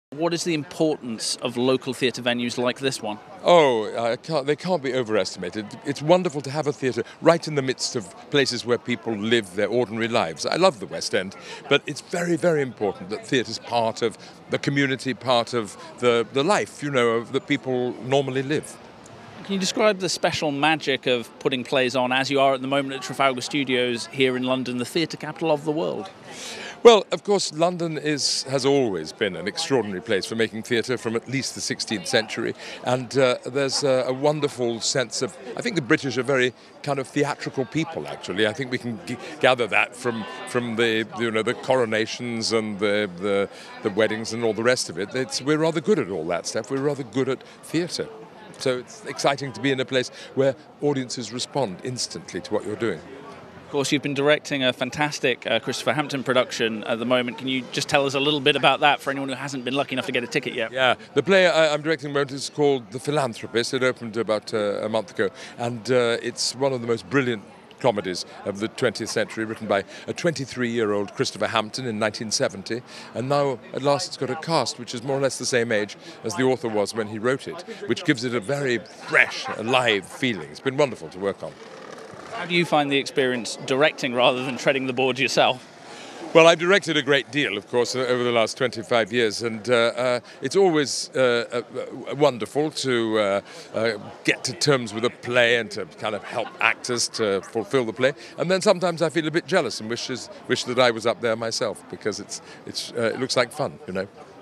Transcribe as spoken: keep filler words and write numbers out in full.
What is the importance of local theatre venues like this one? Oh, I can't, they can't be overestimated. It's wonderful to have a theatre right in the midst of places where people live their ordinary lives. I love the West End, but it's very, very important that theatre's part of the community, part of the, the life, you know, of that people normally live. Can you describe the special magic of putting plays on, as you are at the moment at Trafalgar Studios here in London, the theatre capital of the world? Well, of course, London is, has always been an extraordinary place for making theatre from at least the sixteenth century, and uh, there's a, a wonderful sense of, I think the British are very kind of theatrical people, actually. I think we can g- gather that from from the, you know, the coronations and the, the, the weddings and all the rest of it. It's, we're rather good at all that stuff. We're rather good at theatre. So it's exciting to be in a place where audiences respond instantly to what you're doing. Of course, you've been directing a fantastic uh, Christopher Hampton production at the moment. Can you just tell us a little bit about that for anyone who hasn't been lucky enough to get a ticket yet? Yeah, the play I, I'm directing at the moment is called The Philanthropist. It opened about uh, a month ago, and uh, it's one of the most brilliant comedies of the twentieth century, written by a twenty-three-year-old Christopher Hampton in nineteen seventy, and now at last it's got a cast which is more or less the same age as the author was when he wrote it, which gives it a very fresh, alive feeling. It's been wonderful to work on. How do you find the experience directing rather than treading the boards yourself? Well, I've directed a great deal, of course, over the last twenty-five years, and uh, uh, it's always uh, uh, wonderful to uh, uh, get to terms with a play and to kind of help actors to fulfill the play. And then sometimes I feel a bit jealous and wishes, wish that I was up there myself, because it's, it's, uh, it looks like fun, you know.